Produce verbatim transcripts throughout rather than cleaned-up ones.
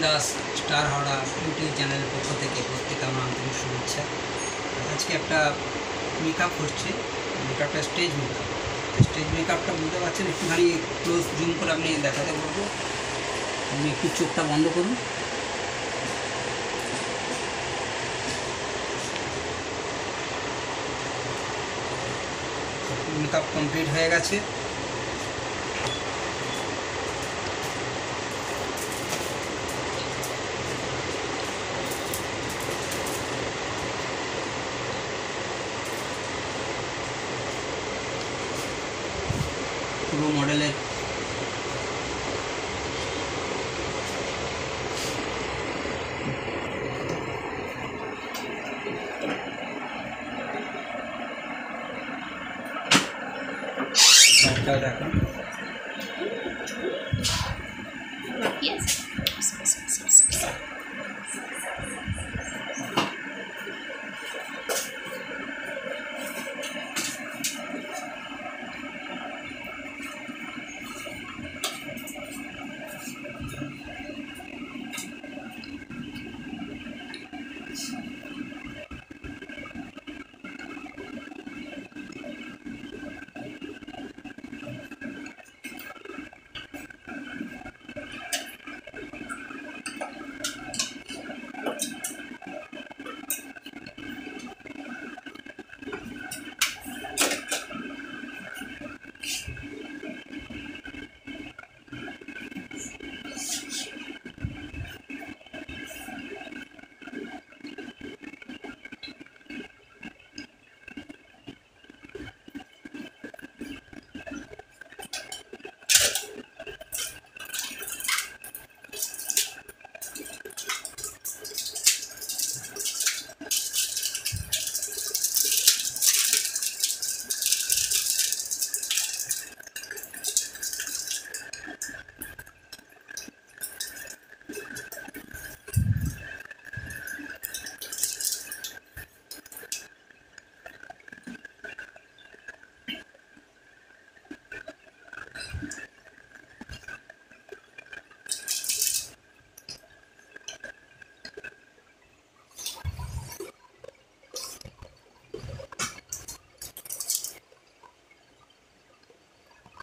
Das star Howrah YouTube চ্যানেলের পক্ষ থেকে প্রত্যেকে আমার আন্তরিক শুভেচ্ছা। আজকে একটা মেকআপ হচ্ছে, মেকআপটা স্টেজ মেকআপ। স্টেজ মেকআপটা বুঝতে পারছেন, একটুখানি ক্লোজ জুম করে আপনি দেখাতে বলবো। আপনি একটু চোখটা বন্ধ করুন। মেকআপ কমপ্লিট হয়ে গেছে। পুরো মডেলের দেখুন।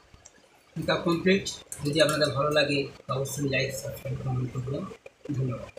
Makeup complete. যদি আপনাদের ভালো লাগে অবশ্যই লাইক, সাবস্ক্রাইব, কমেন্ট করবেন। ধন্যবাদ।